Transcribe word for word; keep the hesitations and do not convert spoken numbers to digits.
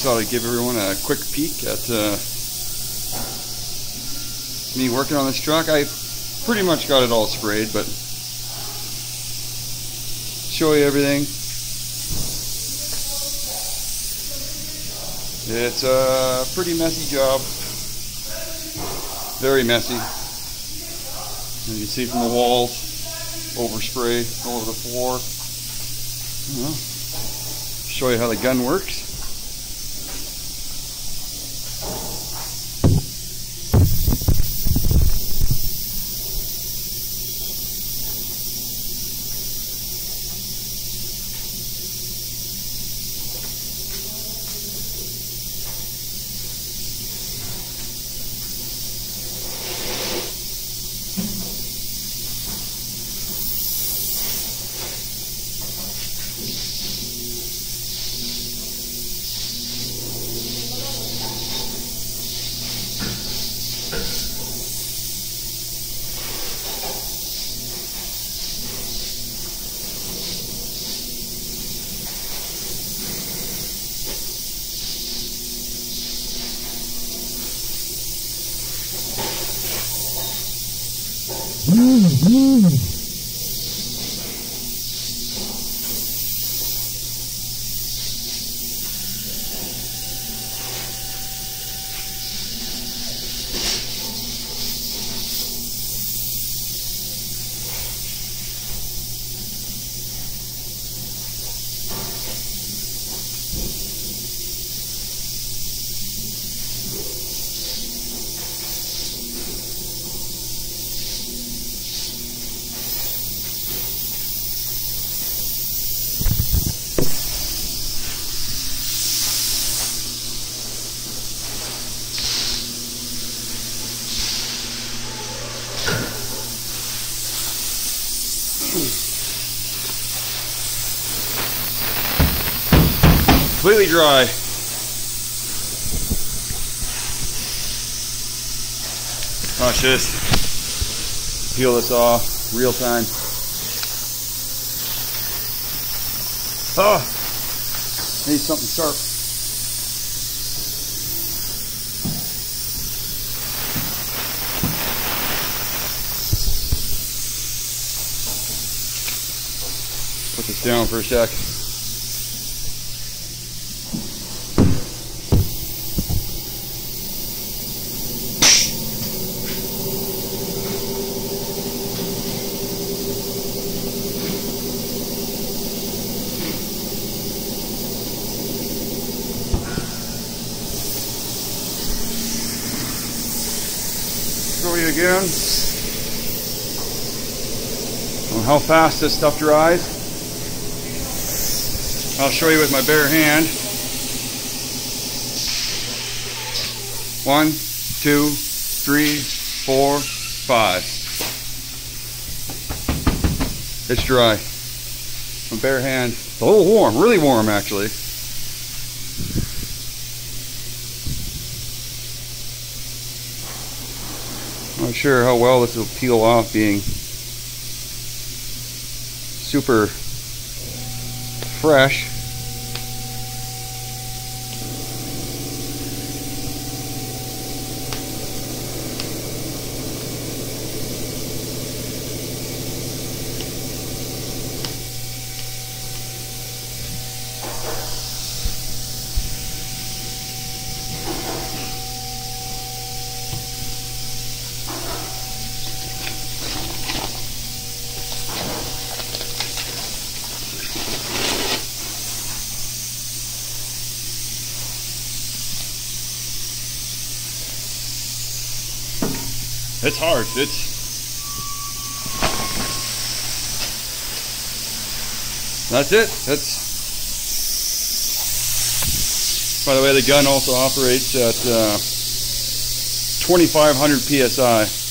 thought I'd give everyone a quick peek at uh, me working on this truck. I pretty much got it all sprayed, but show you everything. It's a pretty messy job. Very messy. As you can see from the walls, overspray all over the floor. Well, show you how the gun works. Mm-hmm. Completely dry. Watch this. Peel this off, real time. Oh, need something sharp. Put this down for a sec. Show you again on how fast this stuff dries. I'll show you with my bare hand. One, two, three, four, five. It's dry. My bare hand. It's a little warm, really warm actually. Not sure how well this will peel off, being super fresh. It's hard. It's that's it. That's by the way, the gun also operates at uh, twenty-five hundred P S I.